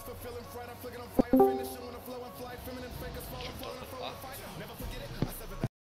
for feeling fright. I'm flicking on fire, finishing when I'm flowing.